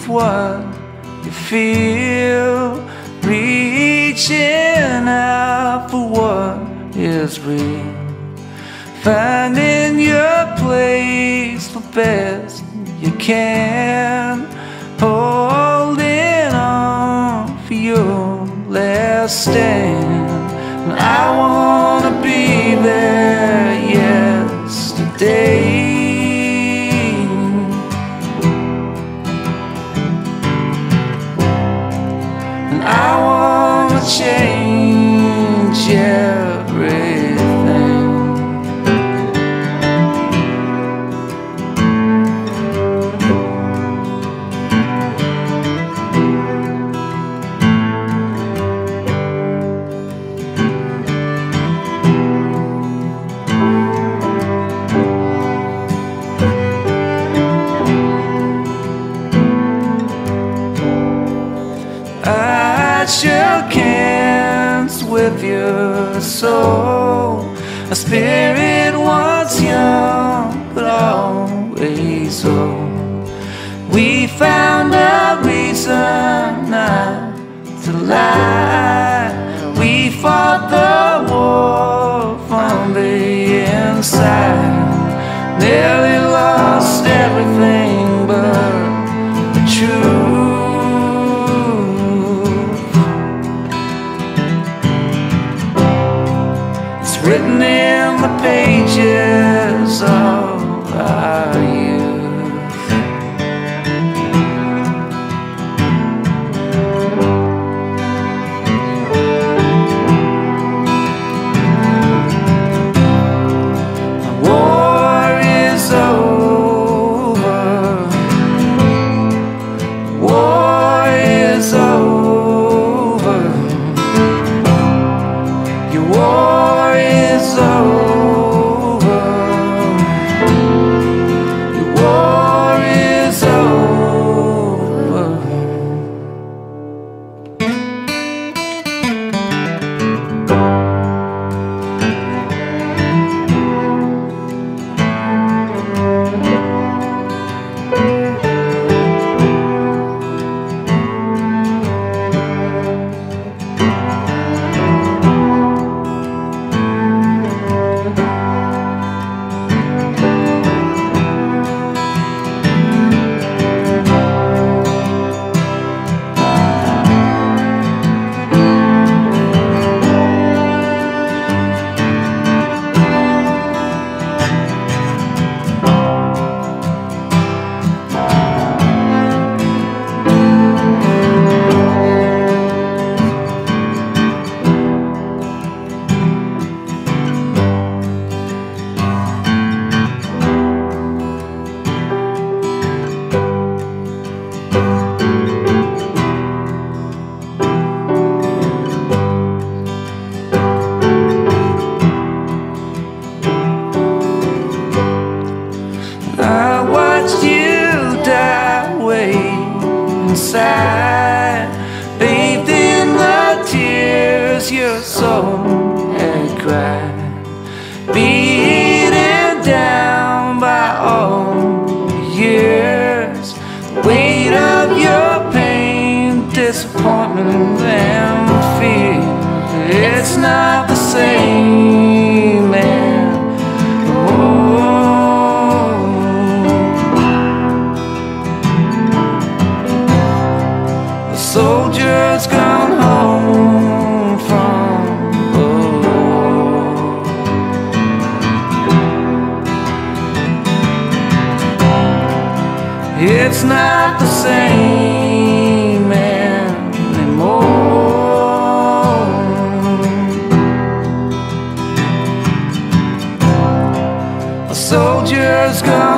with what you feel, reaching out for what is real, finding your place the best you can, holding on for your last stand. And I wanna be there yesterday, and I wanna change everything. I shook hands with your soul, a spirit once young but always old. We found a reason not to lie. We fought the war from the inside, nearly lost everything but the truth. Written in the pages of our youth. The war is over. War is over. Your war is over. Your war is over. I watched you die way inside, bathed in the tears your soul had cried, beaten down by all the years, the weight of your pain, disappointment and fear. It's not the same, man. Soldiers gone home from war. It's not the same anymore. A soldier's gone